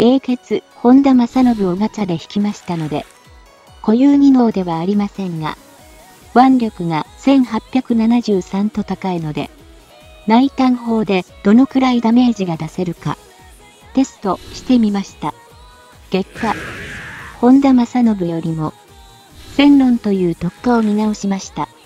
英傑本田正信をガチャで引きましたので、固有技能ではありませんが、腕力が1873と高いので、内炭砲でどのくらいダメージが出せるか、テストしてみました。結果、本田正信よりも、戦論という特化を見直しました。